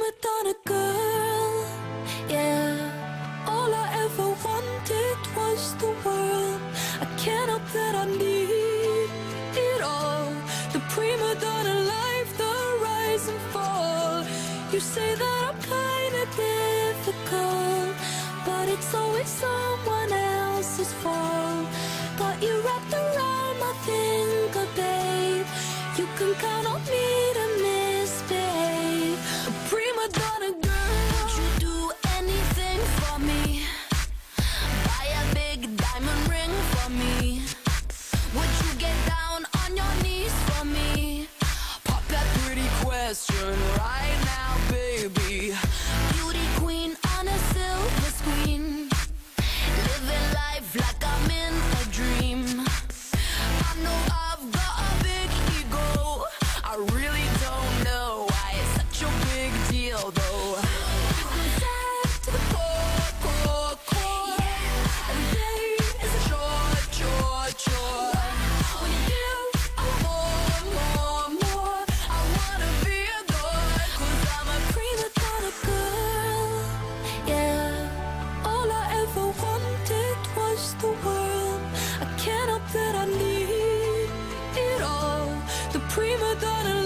prima donna girl, yeah. All I ever wanted was the world. I can't help that I need it all. The prima donna life, the rise and fall. You say that I'm kinda difficult, but it's always someone else's fault. Got you wrapped around my finger, babe. You can count on me to misbehave. A prima donna girl, would you do anything for me? Buy a big diamond ring for me? Would you get down on your knees for me? Pop that pretty question right now, baby. Beauty queen on a silver screen, living life like I'm in a dream. I know I've got a big ego, I really don't know why it's such a big deal though. Sad to the core, core, core. Every day is a chore, chore, chore. When you give, I want more, more, more. I wanna be a god, 'cause I'm a prima donna girl, yeah. All I ever wanted was the world. I can't help that I need it all. The prima donna